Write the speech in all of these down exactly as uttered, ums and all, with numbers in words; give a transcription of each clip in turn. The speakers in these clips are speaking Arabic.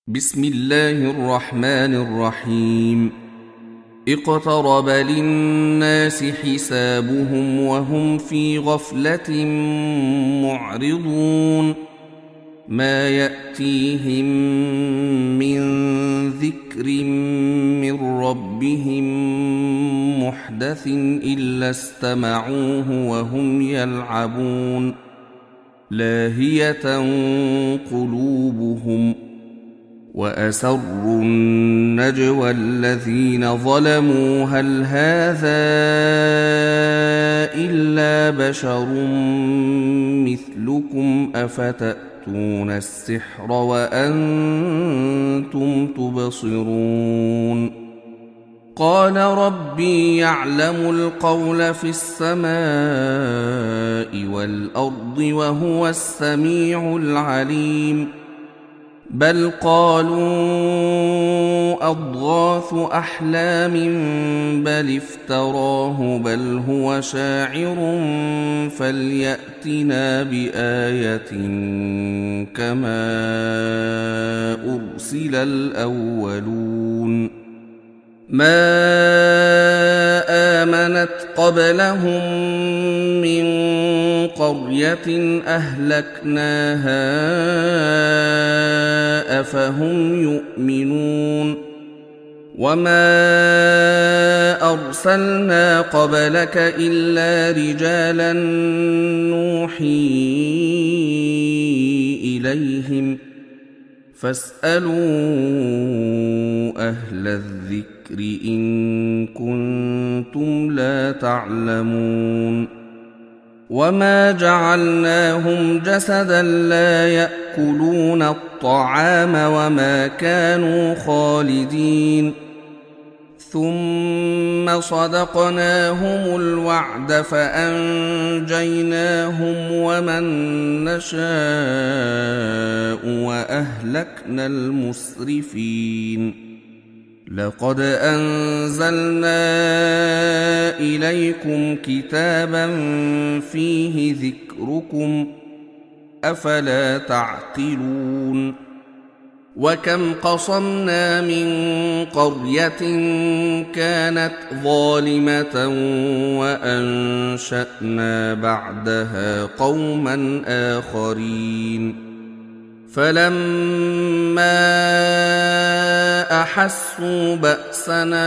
بسم الله الرحمن الرحيم. اقترب للناس حسابهم وهم في غفلة معرضون. ما يأتيهم من ذكر من ربهم محدث إلا استمعوه وهم يلعبون. لاهية قلوبهم وأسروا النجوى الذين ظلموا هل هذا إلا بشر مثلكم أفتأتون السحر وأنتم تبصرون. قال ربي يعلم القول في السماء والأرض وهو السميع العليم. بل قالوا أضغاث أحلام بل افتراه بل هو شاعر فليأتنا بآية كما أرسل الأولون. ما آمنت قبلهم من قرية أهلكناها أفهم يؤمنون. وما أرسلنا قبلك إلا رجالا نوحي إليهم فاسألوا أهل الذكر إن كنتم لا تعلمون. وما جعلناهم جسدا لا يأكلون الطعام وما كانوا خالدين. ثم صدقناهم الوعد فأنجيناهم ومن نشاء وأهلكنا المسرفين. لقد أنزلنا إليكم كتابا فيه ذكركم أفلا تعقلون. وكم قصمنا من قرية كانت ظالمة وأنشأنا بعدها قوما آخرين. فلما أحسوا بأسنا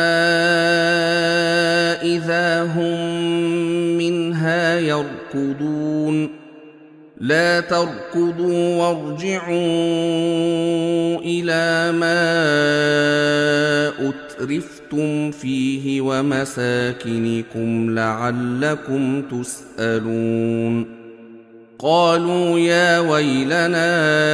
إذا هم منها يركضون. لا تركضوا وارجعوا إلى ما أترفتم فيه ومساكنكم لعلكم تسألون. قالوا يا ويلنا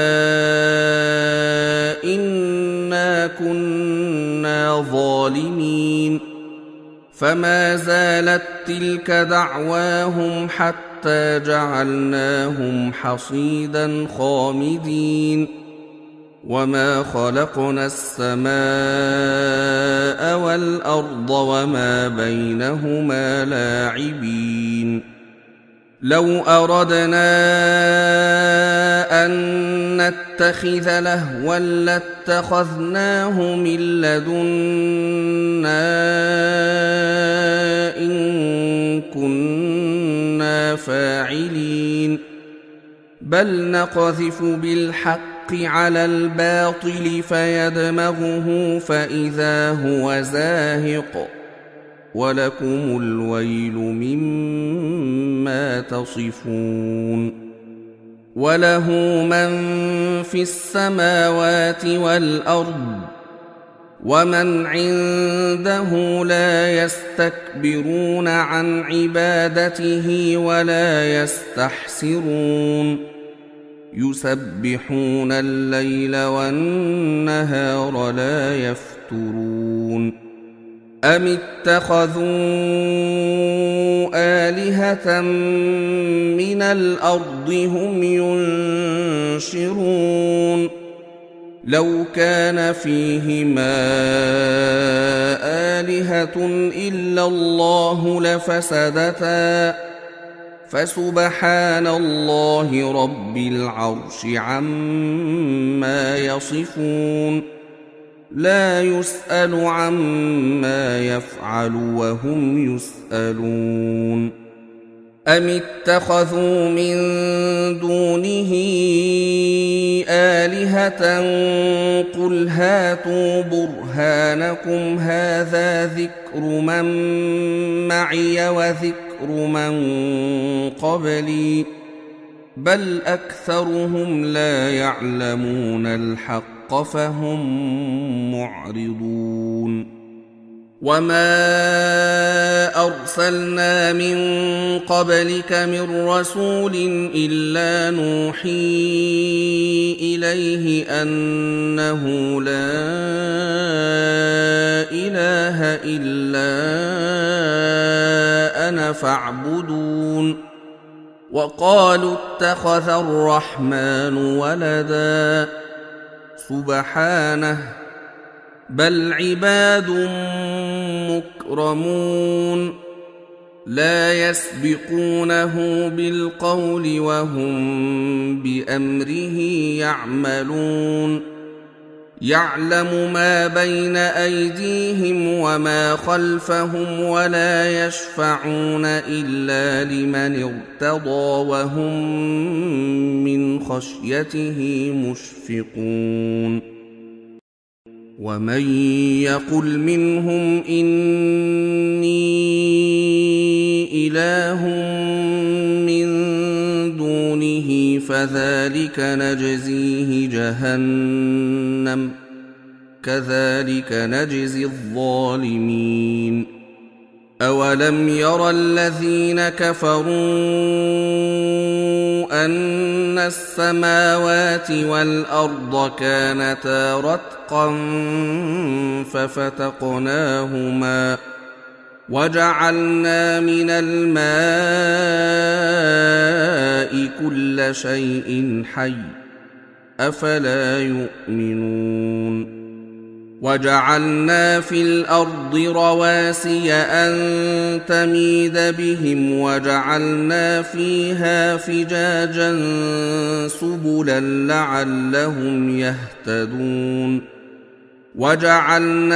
إنا كنا ظالمين. فما زالت تلك دعواهم حتى جعلناهم حصيدا خامدين. وما خلقنا السماء والأرض وما بينهما لاعبين. لو أردنا أن نتخذ لهوا لاتخذناه من لدنا إن كنا فاعلين. بل نقذف بالحق على الباطل فيدمغه فإذا هو زاهق ولكم الويل مما تصفون. وله من في السماوات والأرض ومن عنده لا يستكبرون عن عبادته ولا يستحسرون. يسبحون الليل والنهار لا يفترون. أم اتخذوا آلهة من الأرض هم ينشرون. لو كان فيهما آلهة إلا الله لفسدتا فسبحان الله رب العرش عما يصفون لا يسأل عما يفعل وهم يسألون أم اتخذوا من دونه آلهة قل هاتوا برهانكم هذا ذكر من معي وذكر من قبلي بل أكثرهم لا يعلمون الحق فهم معرضون وما أرسلنا من قبلك من رسول إلا نوحي إليه أنه لا إله إلا أنا فاعبدون وقالوا اتخذ الرحمن ولدا سبحانه بل عباد مكرمون لا يسبقونه بالقول وهم بأمره يعملون يعلم ما بين أيديهم وما خلفهم ولا يشفعون إلا لمن ارتضى وهم من خشيته مشفقون ومن يقل منهم إني إله من دونه فذلك نجزيه جهنم كذلك نجزي الظالمين أولم ير الذين كفروا أن السماوات والأرض كانتا رتقا ففتقناهما وجعلنا من الماء كل شيء حي أفلا يؤمنون وجعلنا في الأرض رواسي أن تميد بهم وجعلنا فيها فجاجا سبلا لعلهم يهتدون وجعلنا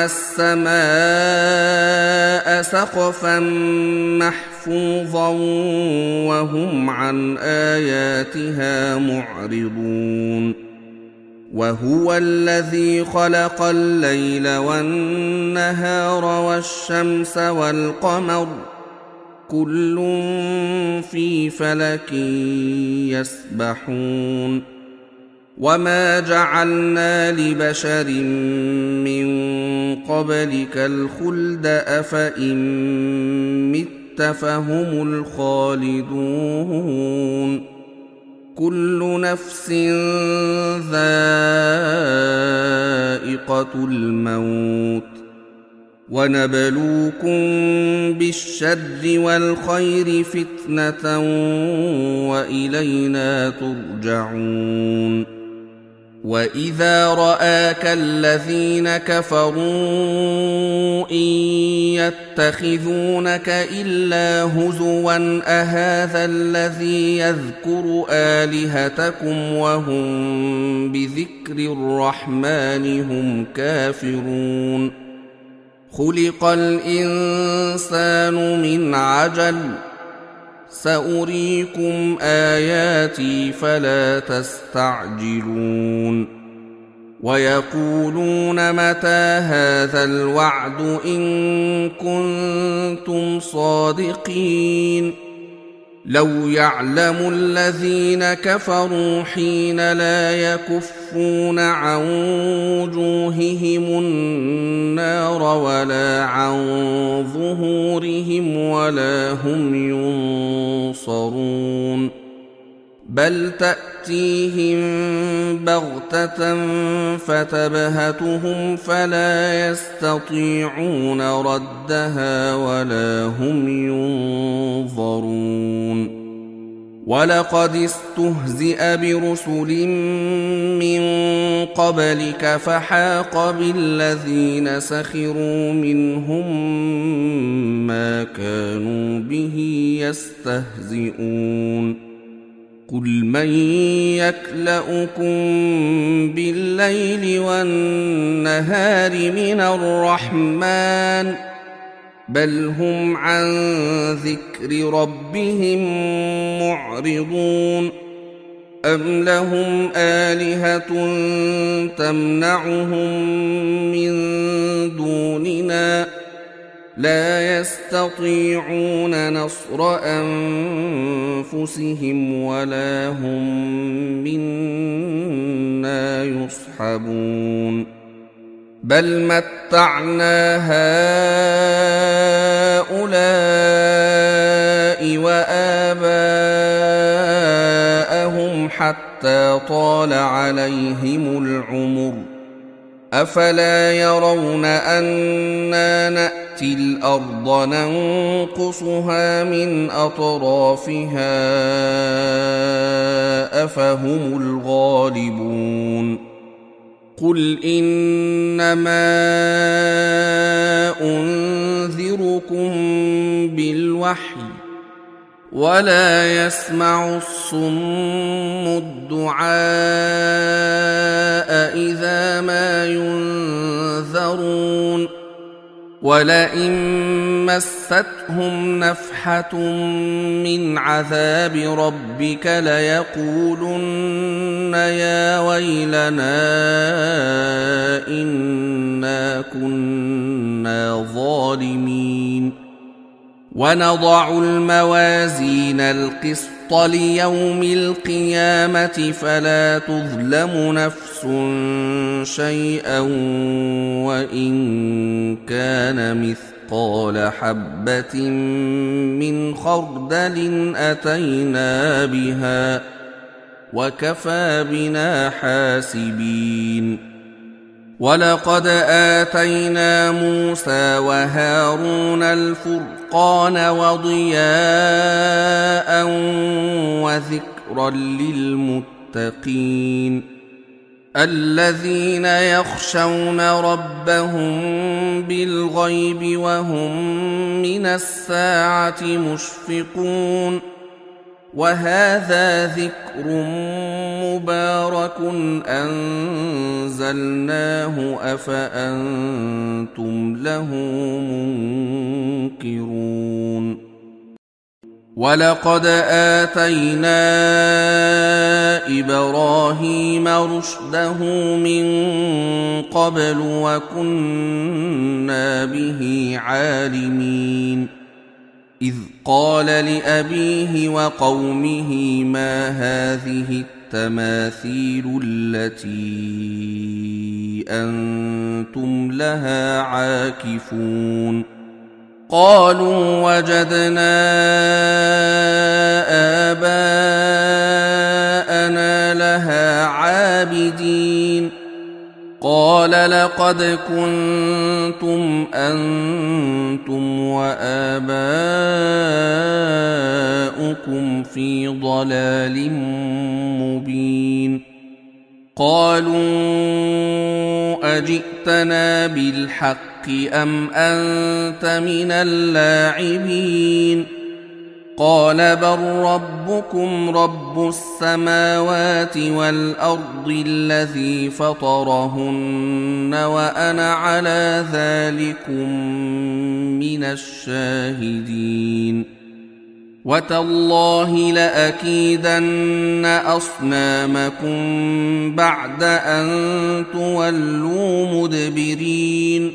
السماء سقفا محفوظا وهم عن آياتها معرضون وهو الذي خلق الليل والنهار والشمس والقمر كل في فلك يسبحون وما جعلنا لبشر من قبلك الخلد أفإن مت فهم الخالدون كل نفس ذائقة الموت ونبلوكم بالشر والخير فتنة وإلينا ترجعون وإذا رآك الذين كفروا إن يتخذونك إلا هزوا أهذا الذي يذكر آلهتكم وهم بذكر الرحمن هم كافرون خلق الإنسان من عجل سأريكم آياتي فلا تستعجلون ويقولون متى هذا الوعد إن كنتم صادقين لو يعلم الذين كفروا حين لا يكفون عن وجوههم النار ولا عن ظهورهم ولا هم ينصرون بل تأتيهم بغتة فتبهتهم فلا يستطيعون ردها ولا هم ينظرون ولقد استهزئ برسل من قبلك فحاق بالذين سخروا منهم ما كانوا به يستهزئون قل من يكلؤكم بالليل والنهار من الرحمن بل هم عن ذكر ربهم معرضون أم لهم آلهة تمنعهم من دوننا لا يستطيعون نصر أنفسهم ولا هم منا يصحبون بل متعنا هؤلاء وآباءهم حتى طال عليهم العمر أفلا يرون أنا نأتي الأرض ننقصها من أطرافها أفهم الغالبون قل إنما أنذركم بالوحي ولا يسمع الصم الدعاء إذا ما ينذرون ولئن مستهم نفحة من عذاب ربك ليقولن يا ويلنا إنا كنا ظالمين ونضع الموازين القسط ليوم القيامة فلا تظلم نفس شيئا وإن كان مثقال حبة من خردل أتينا بها وكفى بنا حاسبين ولقد آتينا موسى وهارون الفرقان وضياء وذكرا للمتقين الذين يخشون ربهم بالغيب وهم من الساعة مشفقون وهذا ذكر مبارك أنزلناه أفأنتم له منكرون ولقد آتينا إبراهيم رشده من قبل وكنا به عالمين إذ قال لأبيه وقومه ما هذه التماثيل التي أنتم لها عاكفون قالوا وجدنا آباءنا لها عابدين قال لقد كنتم أنتم وآباؤكم في ضلال مبين قالوا أجئتنا بالحق أم أنت من اللاعبين قال بل ربكم رب السماوات والأرض الذي فطرهن وأنا على ذلكم من الشاهدين وتالله لأكيدن أصنامكم بعد أن تولوا مدبرين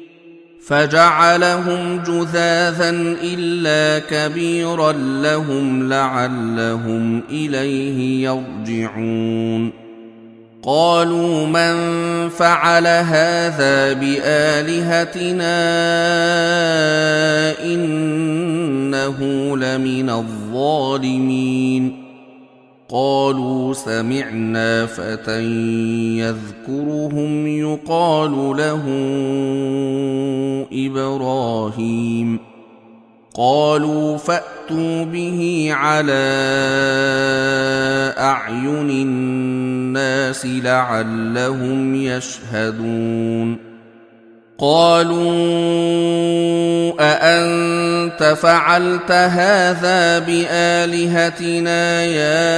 فجعلهم جذاذا إلا كبيرا لهم لعلهم إليه يرجعون قالوا من فعل هذا بآلهتنا إنه لمن الظالمين قالوا سمعنا فتى يذكرهم يقال له إبراهيم قالوا فأتوا به على أعين الناس لعلهم يشهدون قالوا أأنت فعلت هذا بآلهتنا يا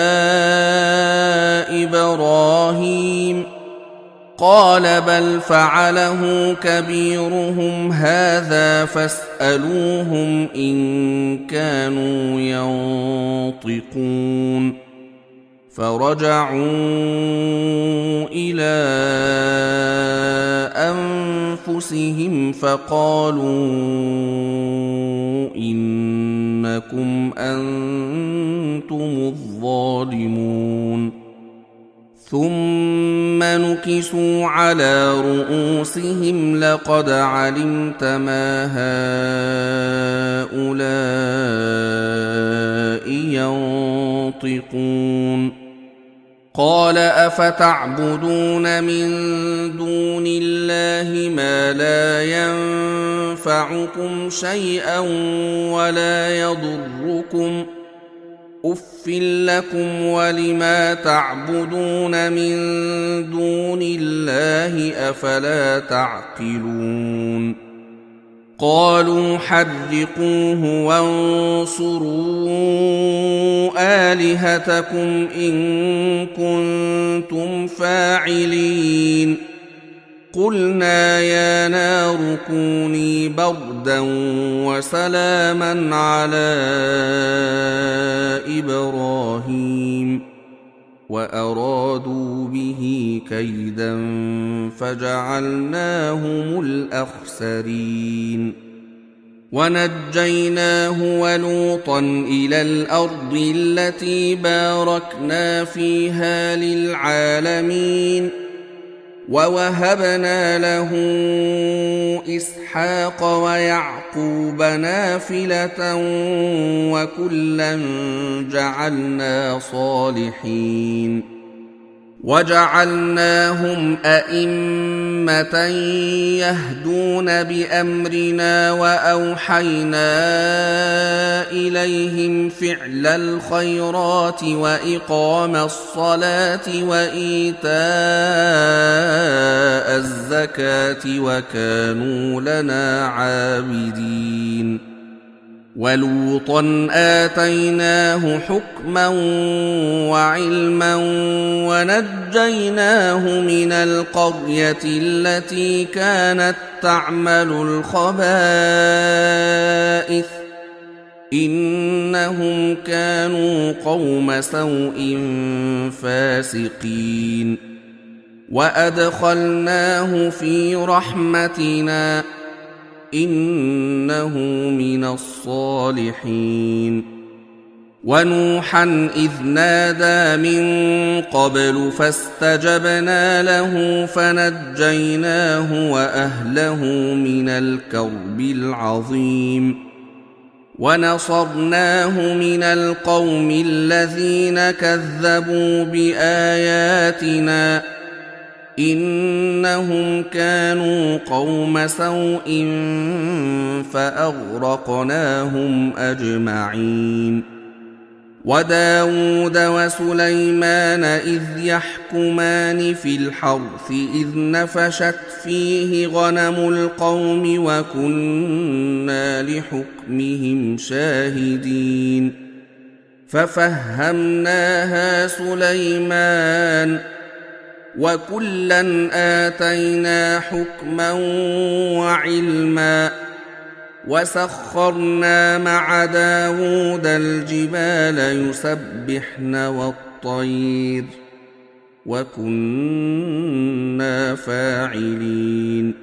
إبراهيم قال بل فعله كبيرهم هذا فاسألوهم إن كانوا ينطقون فرجعوا إلى أنفسهم فقالوا إنكم أنتم الظالمون ثم نكسوا على رؤوسهم لقد علمت ما هؤلاء ينطقون قال أفتعبدون من دون الله ما لا ينفعكم شيئا ولا يضركم أف لكم ولما تعبدون من دون الله أفلا تعقلون قالوا حرقوه وانصروا آلهتكم إن كنتم فاعلين قلنا يا نار كوني بردا وسلاما على إبراهيم وأرادوا به كيدا فجعلناهم الأخسرين ونجيناه ولوطا إلى الأرض التي باركنا فيها للعالمين ووهبنا له إسحاق ويعقوب نافلة وكلا جعلنا صالحين وجعلناهم أئمة يهدون بأمرنا وأوحينا إليهم فعل الخيرات وإقام الصلاة وإيتاء الزكاة وكانوا لنا عابدين ولوطا آتيناه حكما وعلما ونجيناه من القرية التي كانت تعمل الخبائث إنهم كانوا قوم سوء فاسقين وأدخلناه في رحمتنا إنه من الصالحين ونوحا إذ نادى من قبل فاستجبنا له فنجيناه وأهله من الكرب العظيم ونصرناه من القوم الذين كذبوا بآياتنا إنهم كانوا قوم سوء فأغرقناهم أجمعين وداود وسليمان إذ يحكمان في الحرث إذ نفشت فيه غنم القوم وكنا لحكمهم شاهدين ففهمناها سليمان وكلا آتينا حكما وعلما وسخرنا مع داود الجبال يسبحن والطير وكنا فاعلين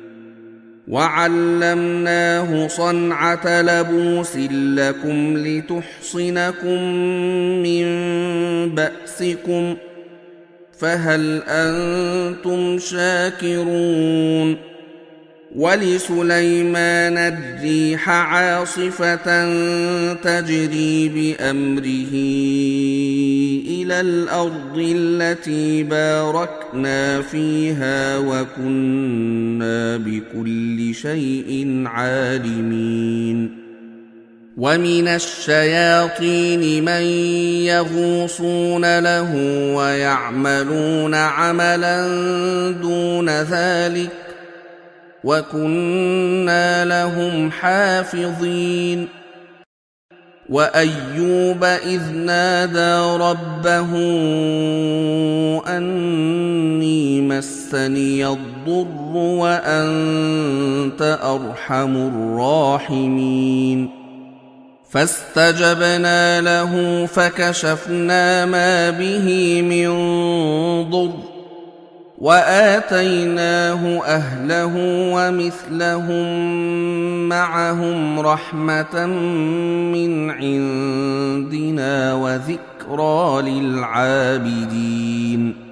وعلمناه صنعة لبوس لكم لتحصنكم من بأسكم فهل أنتم شاكرون ولسليمان الريح عاصفة تجري بأمره إلى الأرض التي باركنا فيها وكنا بكل شيء عالمين ومن الشياطين من يغوصون له ويعملون عملا دون ذلك وكنا لهم حافظين وأيوب إذ نادى ربه أني مسني الضر وأنت أرحم الراحمين فاستجبنا له فكشفنا ما به من ضر وآتيناه أهله ومثلهم معهم رحمة من عندنا وذكرى للعابدين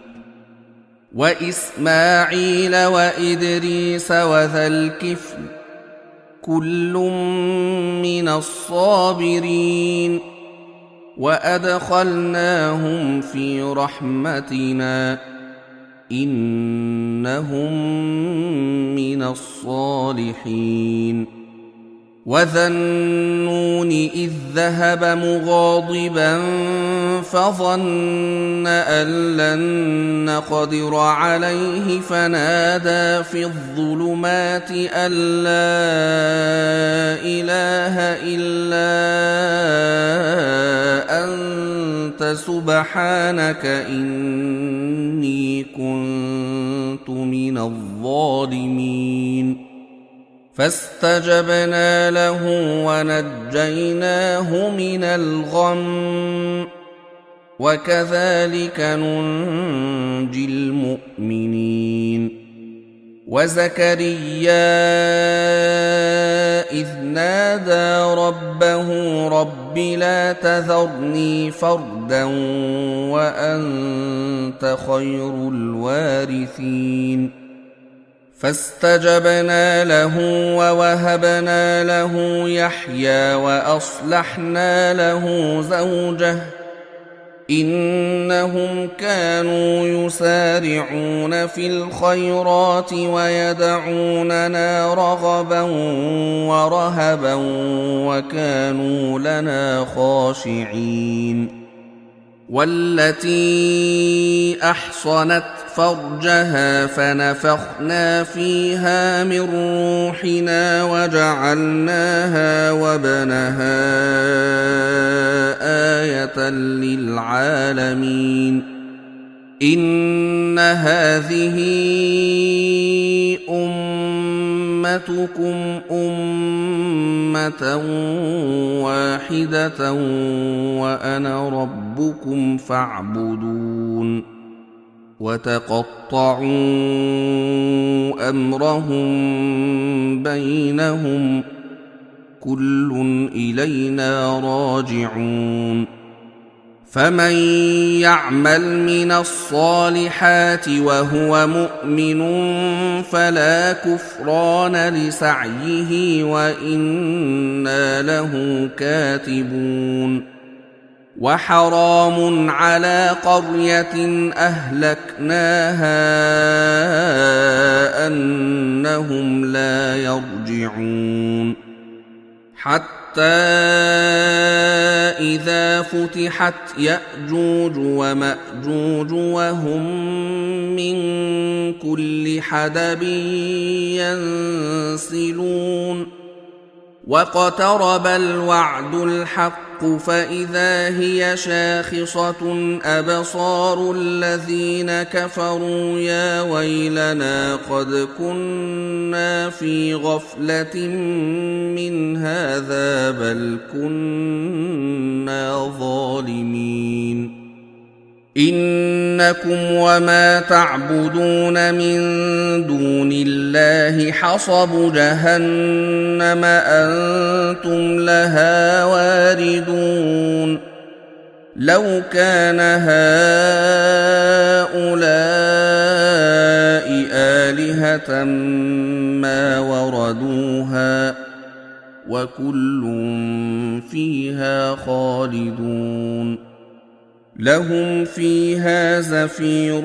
وإسماعيل وإدريس وذا الكفل كل من الصابرين وأدخلناهم في رحمتنا إنهم من الصالحين وذا النون إذ ذهب مغاضبا فظن أن لن نقدر عليه فنادى في الظلمات أن لا إله إلا أنت سبحانك إني كنت من الظالمين فاستجبنا له ونجيناه من الغم وكذلك ننجي المؤمنين وزكريا إذ نادى ربه رب لا تذرني فردا وأنت خير الوارثين فاستجبنا له ووهبنا له يحيى وأصلحنا له زوجه إنهم كانوا يسارعون في الخيرات ويدعوننا رغبا ورهبا وكانوا لنا خاشعين والتي أحصنت فرجها فنفخنا فيها من روحنا وجعلناها وابنها آية للعالمين إن هذه أمتكم أمة واحدة وأنا ربكم فاعبدون وتقطعوا أمرهم بينهم كل إلينا راجعون فمن يعمل من الصالحات وهو مؤمن فلا كفران لسعيه وإنا له كاتبون وحرام على قرية أهلكناها أنهم لا يرجعون حتى إذا فتحت يأجوج ومأجوج وهم من كل حدب ينسلون واقترب الوعد الحق فإذا هي شاخصة أبصار الذين كفروا يا ويلنا قد كنا في غفلة من هذا بل كنا ظالمين إنكم وما تعبدون من دون الله حصب جهنم أنتم لها واردون لو كان هؤلاء آلهة ما وردوها وكل فيها خالدون لهم فيها زفير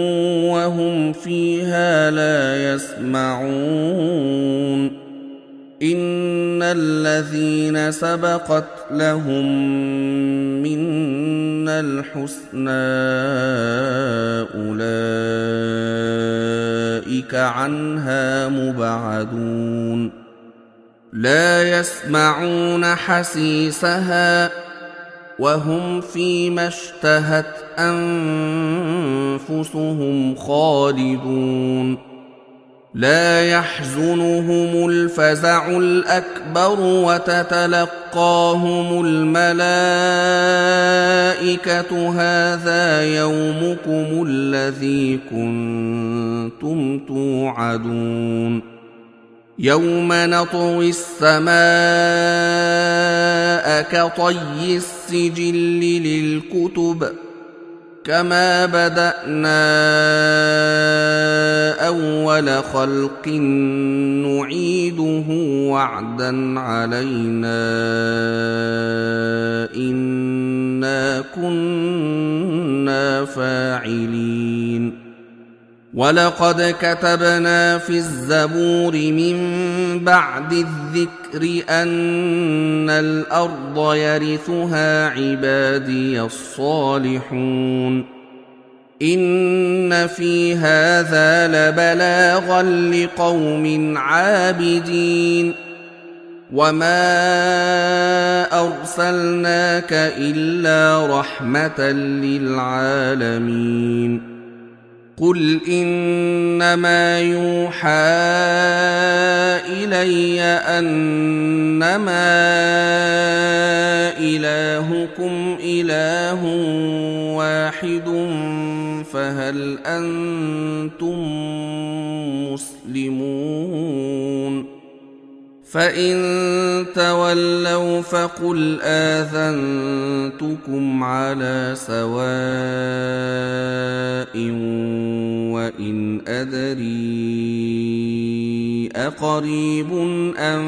وهم فيها لا يسمعون إن الذين سبقت لهم منا الحسنى أولئك عنها مبعدون لا يسمعون حسيسها وهم فيما اشتهت أنفسهم خالدون لا يحزنهم الفزع الأكبر وتتلقاهم الملائكة هذا يومكم الذي كنتم توعدون يوم نطوي السماء كطي السجل للكتب كما بدأنا أول خلق نعيده وعدا علينا إنا كنا فاعلين ولقد كتبنا في الزبور من بعد الذكر أن الأرض يرثها عبادي الصالحون إن في هذا لبلاغا لقوم عابدين وما أرسلناك إلا رحمة للعالمين قل إنما يوحى إلي أنما إلهكم إله واحد فهل أنتم مسلمون فإن تولوا فقل آذنتكم على سواء وإن أدري أقريب أم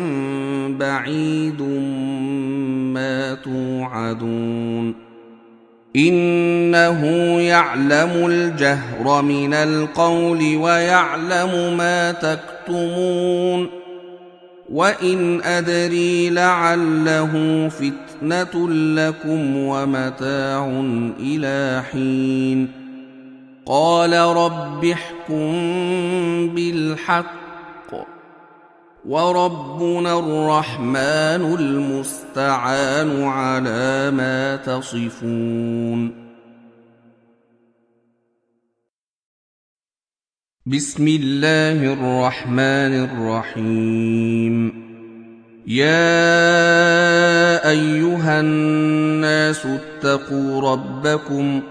بعيد ما توعدون إنه يعلم الجهر من القول ويعلم ما تكتمون وإن أدري لعله فتنة لكم ومتاع إلى حين قال رب احكم بالحق وربنا الرحمن المستعان على ما تصفون بسم الله الرحمن الرحيم يا أيها الناس اتقوا ربكم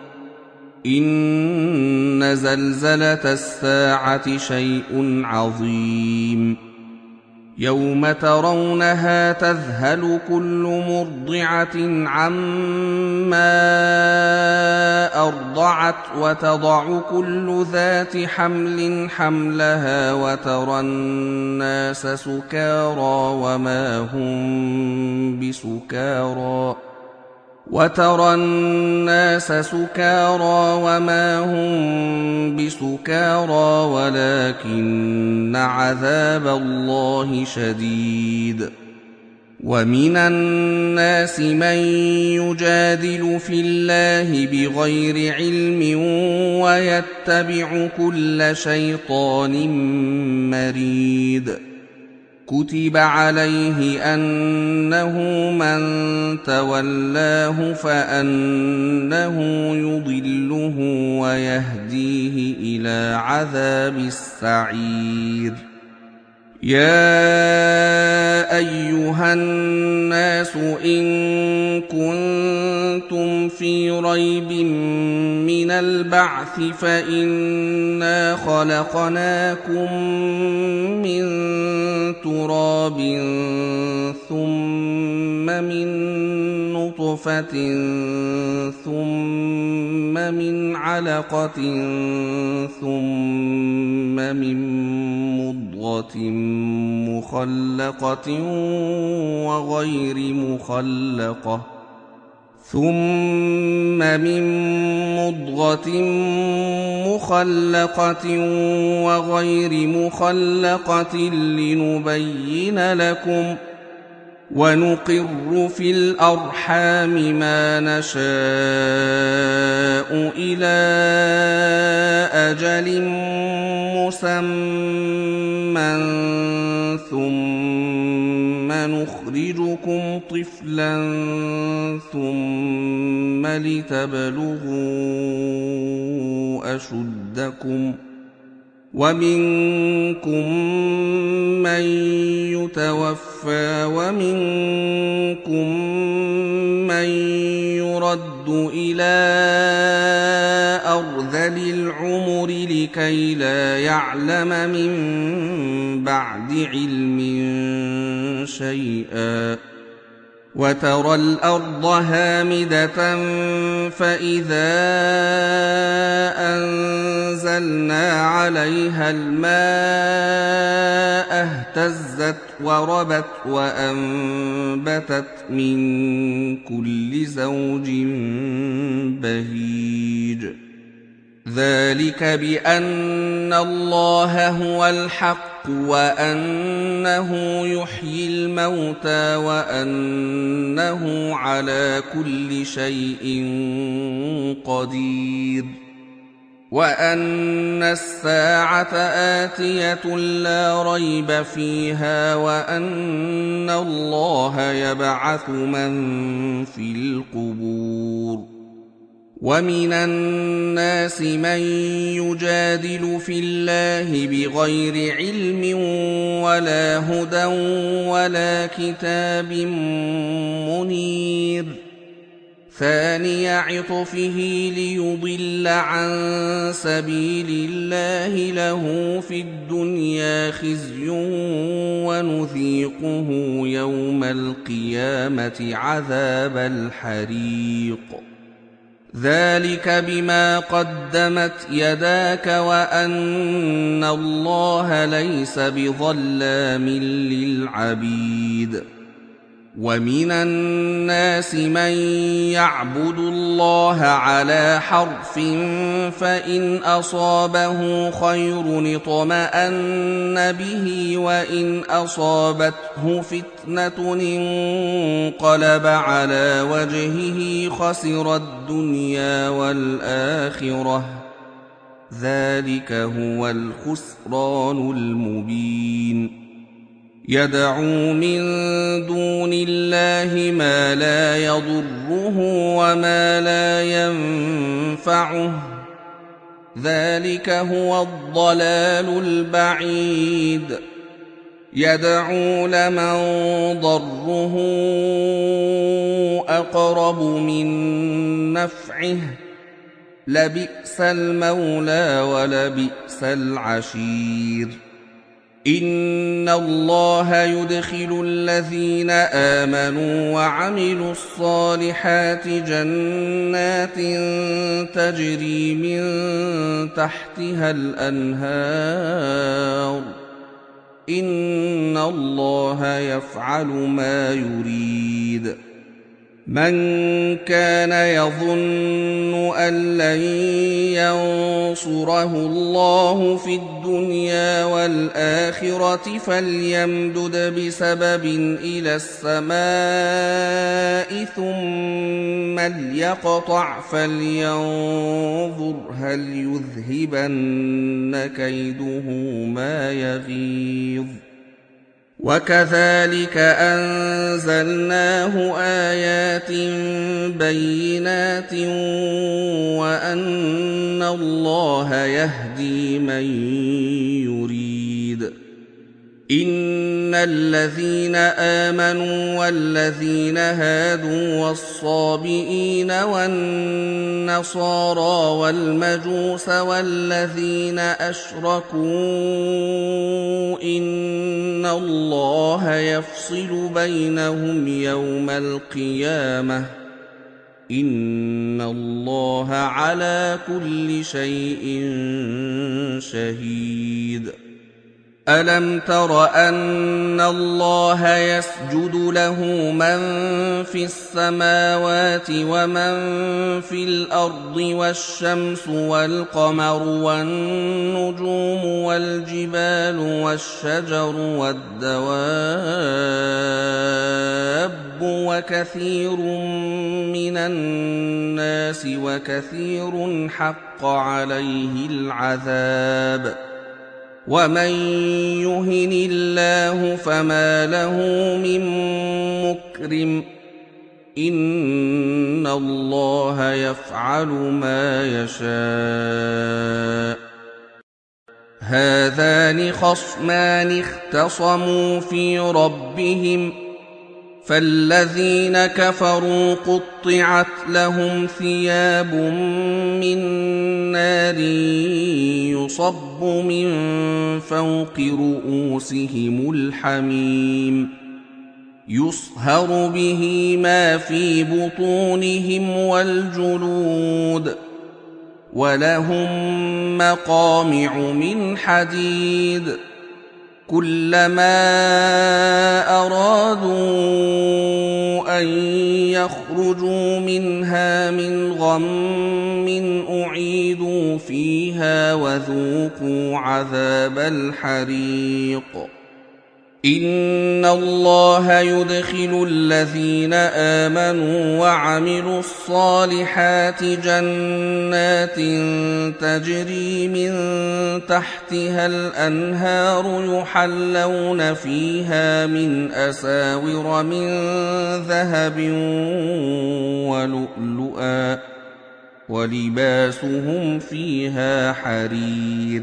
إن زلزلة الساعة شيء عظيم يوم ترونها تذهل كل مرضعة عما أرضعت وتضع كل ذات حمل حملها وترى الناس سكارى وما هم بسكارى وترى الناس سكارى وما هم بسكارى ولكن عذاب الله شديد ومن الناس من يجادل في الله بغير علم ويتبع كل شيطان مريد كتب عليه أنه من تولاه فأنه يضله ويهديه إلى عذاب السعير يا أيها الناس إن كنتم في ريب من البعث فإنا خلقناكم من تراب ثم من نطفة ثم من علقة ثم من مضغة مخلقة وغير مخلقة ثم من مضغة مخلقة وغير مخلقة لنبين لكم ونقر في الأرحام ما نشاء إلى أجل مسمى ثم نخرجكم طفلا ثم لتبلغوا أشدكم ومنكم من يتوفى ومنكم من يرد إلى أرذل العمر لكي لا يعلم من بعد علم شيئا وترى الأرض هامدة فإذا أنزلنا عليها الماء اهتزت وربت وأنبتت من كل زوج بهيج ذلك بأن الله هو الحق وأنه يحيي الموتى وأنه على كل شيء قدير وأن الساعة آتية لا ريب فيها وأن الله يبعث من في القبور ومن الناس من يجادل في الله بغير علم ولا هدى ولا كتاب منير ثاني عطفه ليضل عن سبيل الله له في الدنيا خزي ونذيقه يوم القيامة عذاب الحريق ذلك بما قدمت يداك وأن الله ليس بظلام للعبيد ومن الناس من يعبد الله على حرف فإن أصابه خير اطمأن به وإن أصابته فتنة انقلب على وجهه خسر الدنيا والآخرة ذلك هو الخسران المبين يدعو من دون الله ما لا يضره وما لا ينفعه ذلك هو الضلال البعيد يدعو لمن ضره أقرب من نفعه لبئس المولى ولبئس العشير إن الله يدخل الذين آمنوا وعملوا الصالحات جنات تجري من تحتها الأنهار إن الله يفعل ما يريد من كان يظن أن لن ينصره الله في الدنيا والآخرة فليمدد بسبب إلى السماء ثم ليقطع فلينظر هل يذهبن كيده ما يغيظ وكذلك أنزلناه آيات بينات وأن الله يهدي من يريد إن الذين آمنوا والذين هادوا والصابئين والنصارى والمجوس والذين أشركوا إن الله يفصل بينهم يوم القيامة إن الله على كل شيء شهيد ألم تر أن الله يسجد له من في السماوات ومن في الأرض والشمس والقمر والنجوم والجبال والشجر والدواب وكثير من الناس وكثير حق عليه العذاب ومن يهن الله فما له من مكرم إن الله يفعل ما يشاء هذان خصمان اختصموا في ربهم فالذين كفروا قطعت لهم ثياب من نار يصب من فوق رؤوسهم الحميم يصهر به ما في بطونهم والجلود ولهم مقامع من حديد كلما أرادوا أن يخرجوا منها من غم أعيدوا فيها وذوقوا عذاب الحريق إن الله يدخل الذين آمنوا وعملوا الصالحات جنات تجري من تحتها الأنهار يحلون فيها من أساور من ذهب ولؤلؤا ولباسهم فيها حرير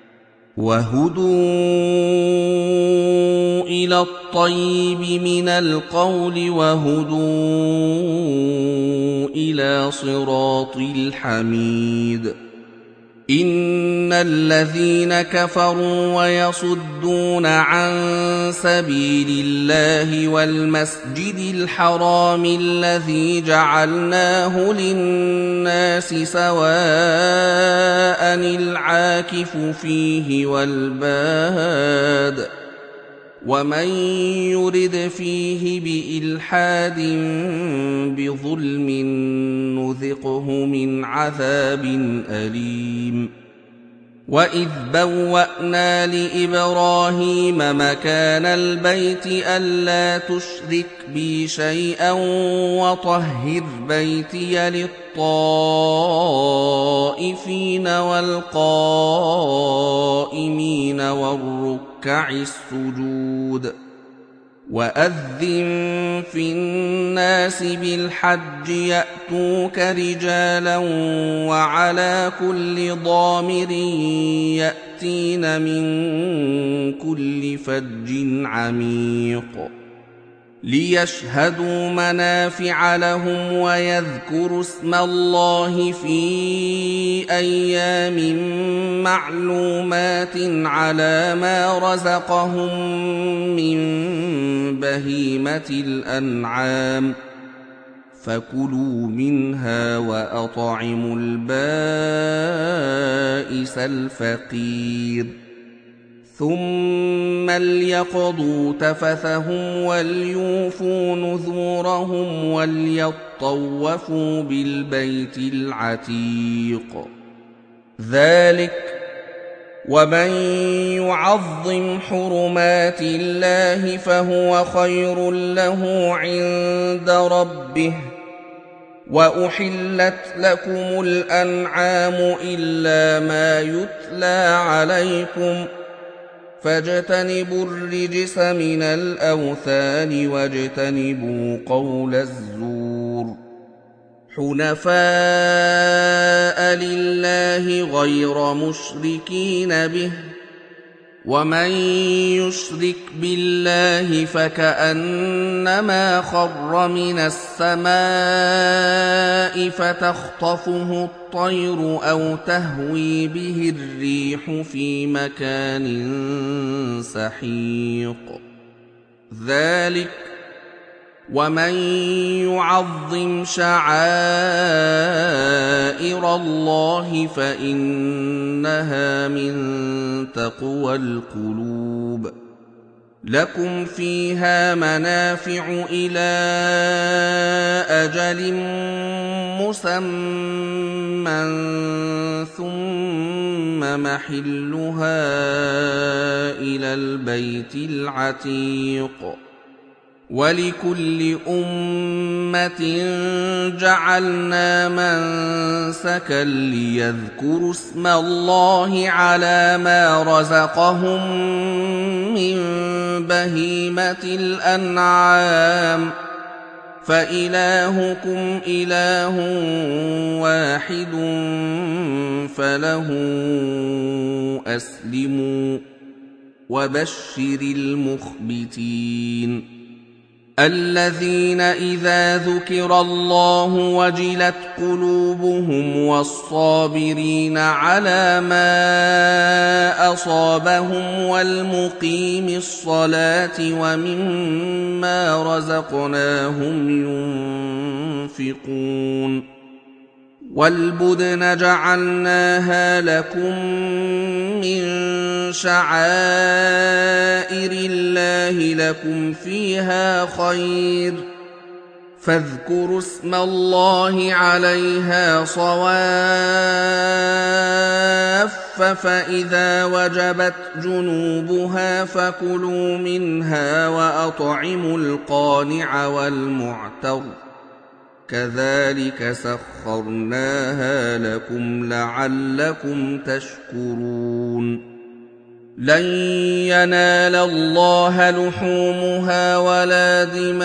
وهدوا إلى الطيب من القول وهدوا إلى صراط الحميد إن الذين كفروا ويصدون عن سبيل الله والمسجد الحرام الذي جعلناه للناس سواء العاكف فيه والباد ومن يرد فيه بإلحاد بظلم نذقه من عذاب أليم وإذ بوأنا لإبراهيم مكان البيت ألا تشرك بي شيئا وطهر بيتي للطائفين والقائمين والركع السجود وأذن في الناس بالحج يأتوك رجالا وعلى كل ضامر يأتين من كل فج عميق ليشهدوا منافع لهم ويذكروا اسم الله في أيام معلومات على ما رزقهم من بهيمة الأنعام فكلوا منها وأطعموا البائس الفقير ثم ليقضوا تفثهم وليوفوا نذورهم وليطوفوا بالبيت العتيق ذلك ومن يعظم حرمات الله فهو خير له عند ربه وأحلت لكم الأنعام إلا ما يتلى عليكم فاجتنبوا الرجس من الأوثان واجتنبوا قول الزور حنفاء لله غير مشركين به ومن يشرك بالله فكأنما خر من السماء فتخطفه الطير أو تهوي به الريح في مكان سحيق ذلك ومن يعظم شعائر الله فإنها من تقوى القلوب. لكم فيها منافع إلى أجل مسمى ثم محلها إلى البيت العتيق. ولكل أمة جعلنا منسكا ليذكروا اسم الله على ما رزقهم من بهيمة الأنعام فإلهكم إله واحد فله أسلموا وبشر المخبتين الذين إذا ذكر الله وجلت قلوبهم والصابرين على ما أصابهم والمقيم الصلاة ومما رزقناهم ينفقون والبدن جعلناها لكم من شعائر الله لكم فيها خير فاذكروا اسم الله عليها صواف فإذا وجبت جنوبها فكلوا منها وأطعموا القانع والمعتر كذلك سخرناها لكم لعلكم تشكرون لن ينال الله لحومها ولا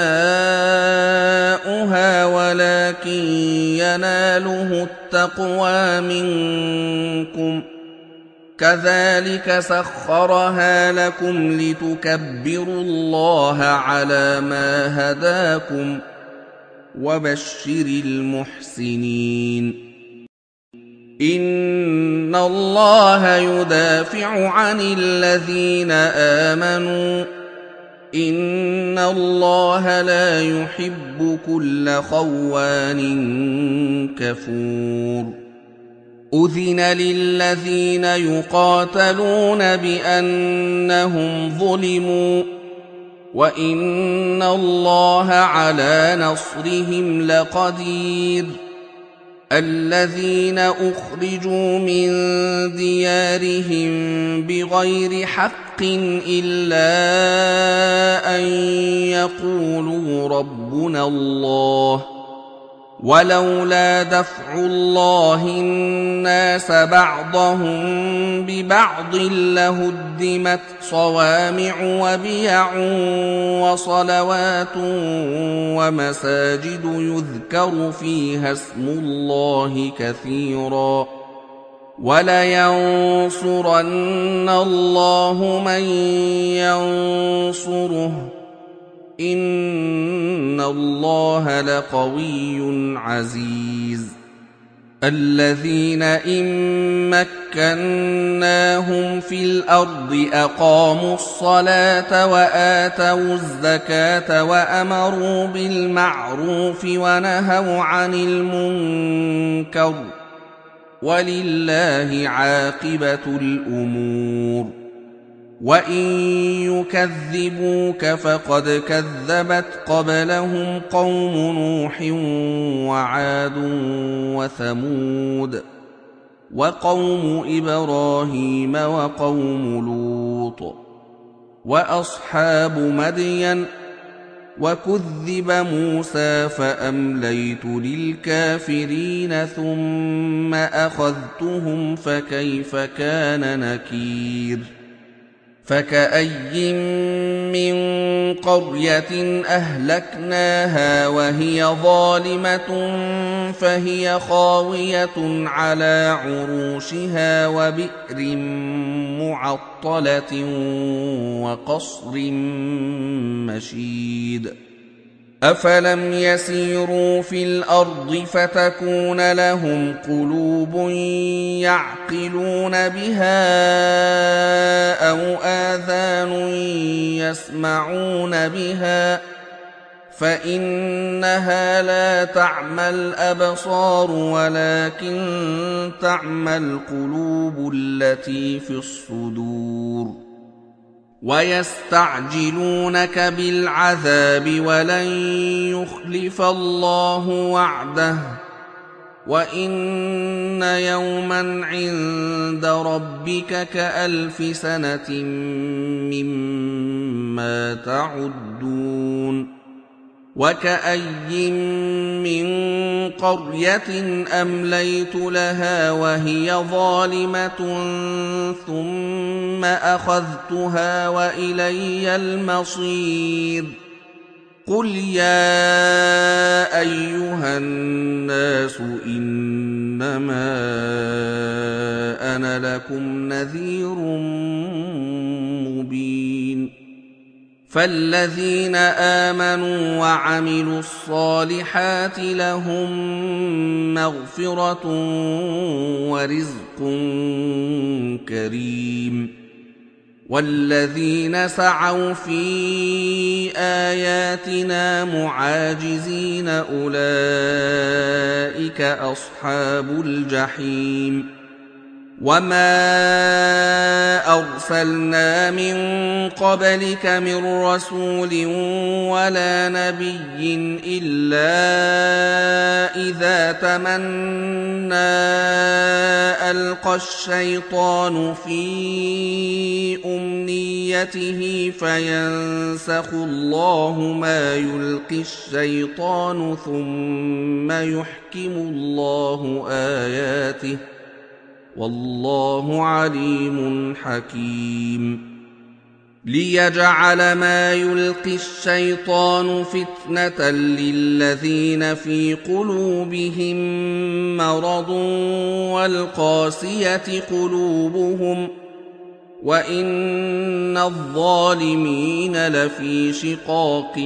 دماؤها ولكن يناله التقوى منكم كذلك سخرها لكم لتكبروا الله على ما هداكم وبشر المحسنين إن الله يدافع عن الذين آمنوا إن الله لا يحب كل خوان كفور أذن للذين يقاتلون بأنهم ظلموا وإن الله على نصرهم لقدير الذين أخرجوا من ديارهم بغير حق إلا أن يقولوا ربنا الله ولولا دفع الله الناس بعضهم ببعض لهدمت صوامع وبيع وصلوات ومساجد يذكر فيها اسم الله كثيرا ولينصرن الله من ينصره إن الله لقوي عزيز الذين إن مكناهم في الأرض أقاموا الصلاة وآتوا الزكاة وأمروا بالمعروف ونهوا عن المنكر ولله عاقبة الأمور وإن يكذبوك فقد كذبت قبلهم قوم نوح وعاد وثمود وقوم إبراهيم وقوم لوط وأصحاب مدين وكذب موسى فأمليت للكافرين ثم أخذتهم فكيف كان نكير فكأي من قرية أهلكناها وهي ظالمة فهي خاوية على عروشها وبئر معطلة وقصر مشيد أفلم يسيروا في الأرض فتكون لهم قلوب يعقلون بها أو آذان يسمعون بها فإنها لا تعمى الأبصار ولكن تعمى القلوب التي في الصدور. ويستعجلونك بالعذاب ولن يخلف الله وعده وإن يوما عند ربك كألف سنة مما تعدون. وكأي من قرية أمليت لها وهي ظالمة ثم أخذتها وإلي المصير. قل يا أيها الناس إنما أنا لكم نذير مبين. فالذين آمنوا وعملوا الصالحات لهم مغفرة ورزق كريم. والذين سعوا في آياتنا معاجزين أولئك أصحاب الجحيم. وما أرسلنا من قبلك من رسول ولا نبي إلا إذا تمنى ألقى الشيطان في أمنيته فينسخ الله ما يلقي الشيطان ثم يحكم الله آياته والله عليم حكيم. ليجعل ما يلقي الشيطان فتنة للذين في قلوبهم مرض والقاسية قلوبهم وإن الظالمين لفي شقاق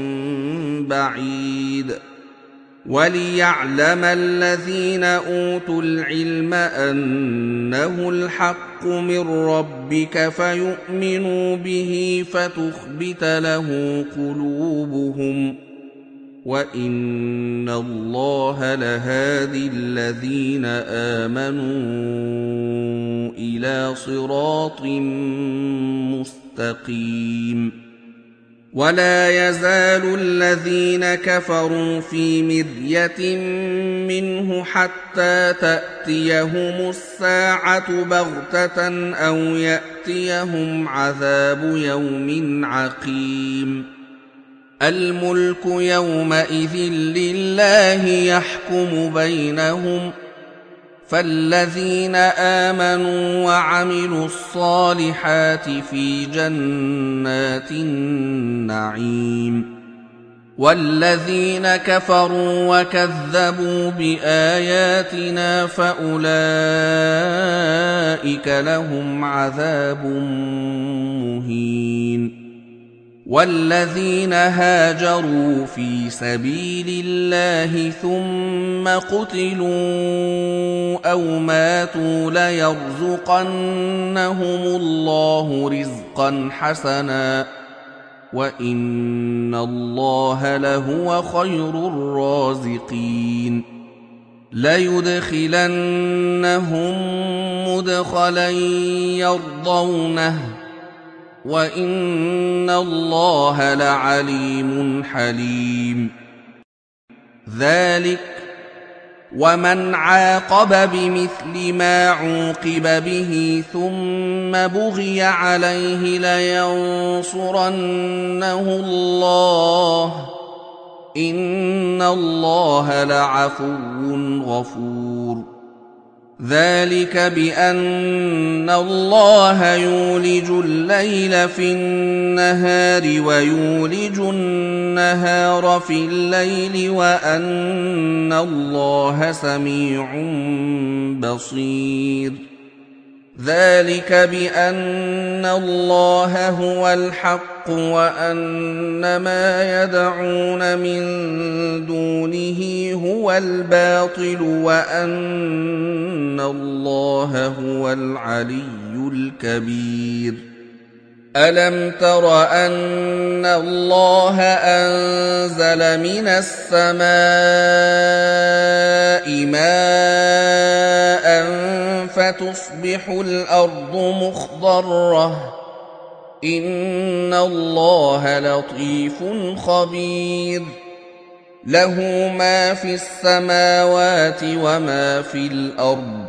بعيد. وليعلم الذين أوتوا العلم أنه الحق من ربك فيؤمنوا به فتخبت له قلوبهم وإن الله لهادي الذين آمنوا إلى صراط مستقيم. ولا يزال الذين كفروا في مرية منه حتى تأتيهم الساعة بغتة أو يأتيهم عذاب يوم عقيم. الملك يومئذ لله يحكم بينهم فالذين آمنوا وعملوا الصالحات في جنات النعيم والذين كفروا وكذبوا بآياتنا فأولئك لهم عذاب مهين. والذين هاجروا في سبيل الله ثم قتلوا أو ماتوا ليرزقنهم الله رزقا حسنا وإن الله لهو خير الرازقين. ليدخلنهم مدخلا يرضونه وإن الله لعليم حليم. ذلك ومن عاقب بمثل ما عوقب به ثم بغي عليه لينصرنه الله إن الله لعفو غفور. ذلك بأن الله يولج الليل في النهار ويولج النهار في الليل وأن الله سميع بصير. ذلك بأن الله هو الحق وأن ما يدعون من دونه هو الباطل وأن الله هو العلي الكبير. ألم تر أن الله أنزل من السماء ماء فتصبح الأرض مخضرة إن الله لطيف خبير له ما في السماوات وما في الأرض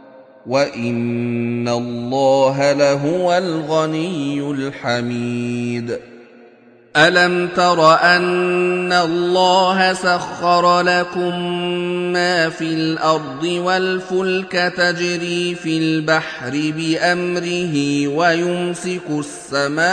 وإن الله لهو الغني الحميد ألم تر أن الله سخر لكم ما في الأرض والفلك تجري في البحر بأمره ويمسك السماء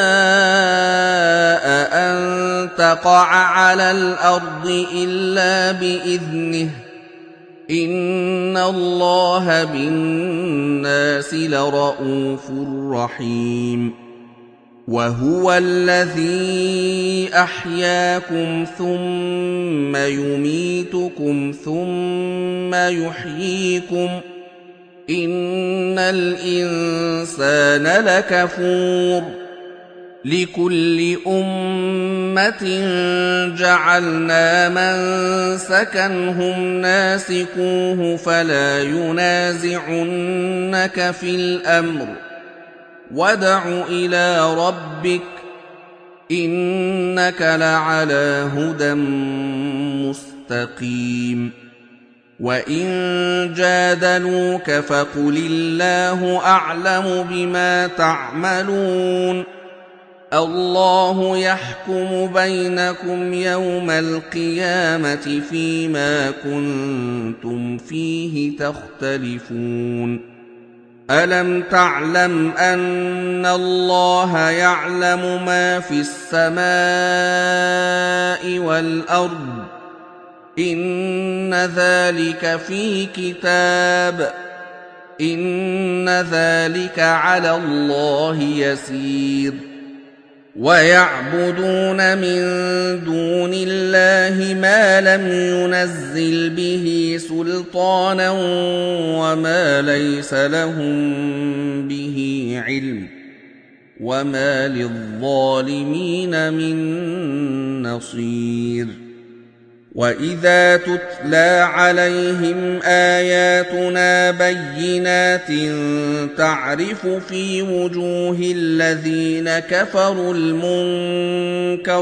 أن تقع على الأرض إلا بإذنه إن الله بالناس لرءوف رحيم وهو الذي أحياكم ثم يميتكم ثم يحييكم إن الإنسان لكفور لكل أمة جعلنا منسكا هم ناسكوه فلا ينازعنك في الأمر وادع إلى ربك إنك لعلى هدى مستقيم وإن جادلوك فقل الله أعلم بما تعملون الله يحكم بينكم يوم القيامة فيما كنتم فيه تختلفون ألم تعلم أن الله يعلم ما في السماء والأرض إن ذلك في كتاب إن ذلك على الله يسير ويعبدون من دون الله ما لم ينزل به سلطانا وما ليس لهم به علم وما للظالمين من نصير وإذا تتلى عليهم آياتنا بينات تعرف في وجوه الذين كفروا المنكر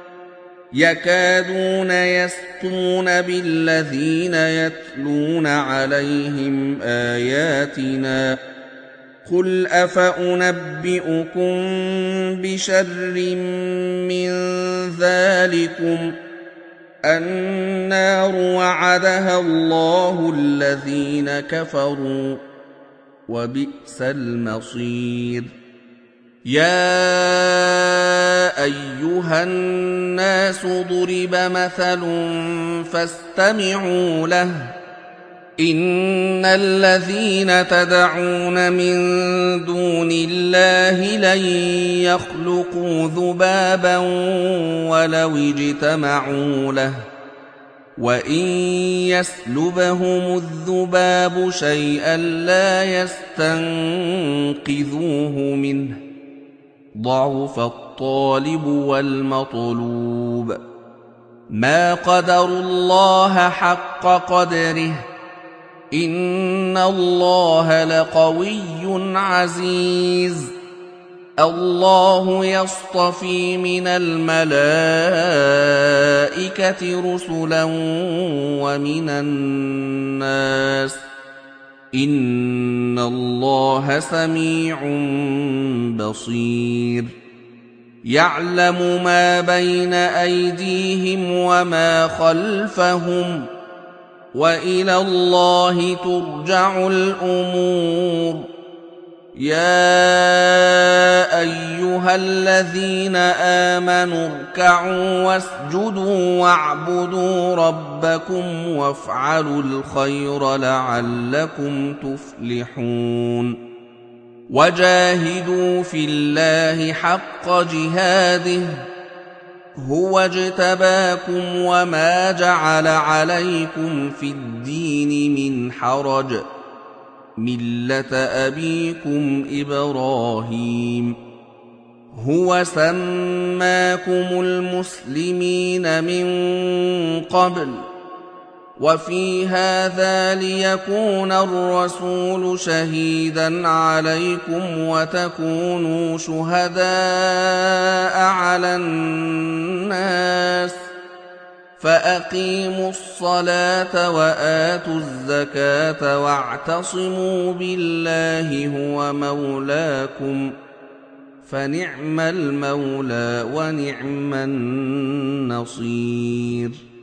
يكادون يسطون بالذين يتلون عليهم آياتنا قل أفأنبئكم بشر من ذلكم النار وعدها الله الذين كفروا وبئس المصير يا أيها الناس ضرب مثل فاستمعوا له إن الذين تدعون من دون الله لن يخلقوا ذبابا ولو اجتمعوا له وإن يسلبهم الذباب شيئا لا يستنقذوه منه ضعف الطالب والمطلوب ما قدروا الله حق قدره إن الله لقوي عزيز الله يصطفي من الملائكة رسلا ومن الناس إن الله سميع بصير يعلم ما بين أيديهم وما خلفهم وإلى الله ترجع الأمور يا أيها الذين آمنوا اركعوا واسجدوا واعبدوا ربكم وافعلوا الخير لعلكم تفلحون وجاهدوا في الله حق جهاده هو اجتباكم وما جعل عليكم في الدين من حرج ملة أبيكم إبراهيم هو سماكم المسلمين من قبل وفي هذا ليكون الرسول شهيدا عليكم وتكونوا شهداء على الناس فأقيموا الصلاة وآتوا الزكاة واعتصموا بالله هو مولاكم فنعم المولى ونعم النصير.